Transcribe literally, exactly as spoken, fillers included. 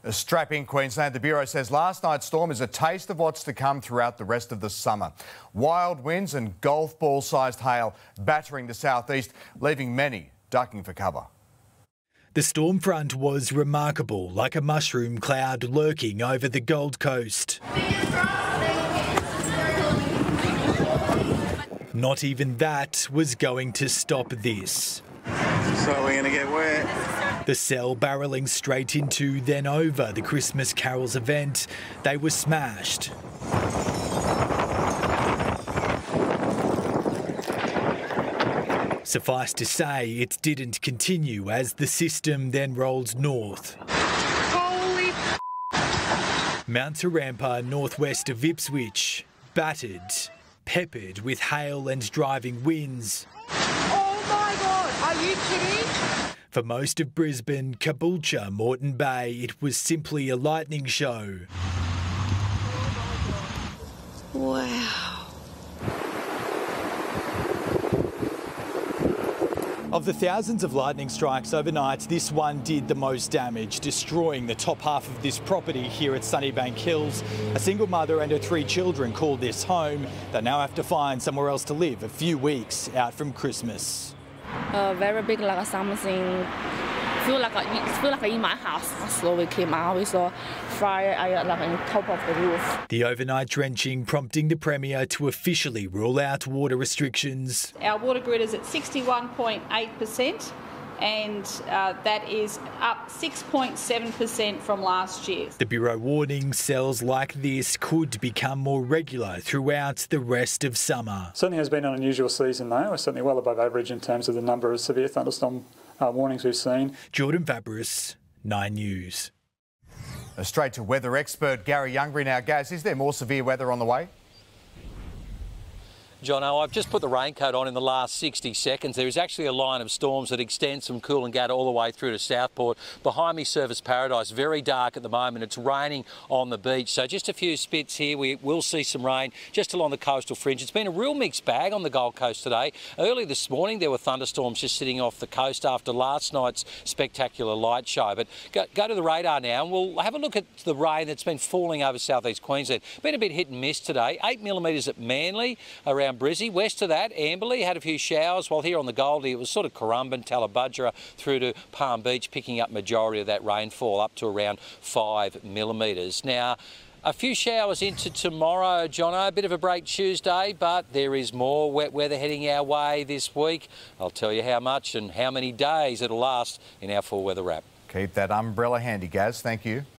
Strapping Queensland, the Bureau says last night's storm is a taste of what's to come throughout the rest of the summer. Wild winds and golf ball-sized hail battering the southeast, leaving many ducking for cover. The storm front was remarkable, like a mushroom cloud lurking over the Gold Coast. Not even that was going to stop this. So we're going to get wet. The cell barrelling straight into, then over the Christmas Carols event. They were smashed. Suffice to say, it didn't continue as the system then rolled north. Holy Mount Tarampa, northwest of Ipswich, battered, peppered with hail and driving winds. Oh my God, are you kidding? For most of Brisbane, Caboolture, Moreton Bay, it was simply a lightning show. Wow. Of the thousands of lightning strikes overnight, this one did the most damage, destroying the top half of this property here at Sunnybank Hills. A single mother and her three children called this home. They now have to find somewhere else to live a few weeks out from Christmas. Uh, very big, like something. Feel like a, feel like in my house. So we came out, we saw fire uh, like on top of the roof. The overnight drenching prompting the Premier to officially rule out water restrictions. Our water grid is at sixty-one point eight percent and uh, that is up six point seven percent from last year. The Bureau warning cells like this could become more regular throughout the rest of summer. Certainly has been an unusual season though. We're certainly well above average in terms of the number of severe thunderstorm uh, warnings we've seen. Jordan Fabris, Nine News. Straight to weather expert Gary Youngbury now. Gaz, is there more severe weather on the way? Jono, I've just put the raincoat on in the last sixty seconds. There is actually a line of storms that extends from Coolangatta all the way through to Southport. Behind me, Service Paradise, very dark at the moment. It's raining on the beach. So just a few spits here. We will see some rain just along the coastal fringe. It's been a real mixed bag on the Gold Coast today. Early this morning, there were thunderstorms just sitting off the coast after last night's spectacular light show. But go, go to the radar now and we'll have a look at the rain that's been falling over southeast Queensland. Been a bit hit and miss today. Eight millimetres at Manly, around Brizzy. West of that, Amberley had a few showers, while here on the Goldie it was sort of Currumbin, Tallabudgera through to Palm Beach, picking up majority of that rainfall up to around five millimetres. Now, a few showers into tomorrow, Jono. A bit of a break Tuesday, but there is more wet weather heading our way this week. I'll tell you how much and how many days it'll last in our full weather wrap. Keep that umbrella handy, Gaz. Thank you.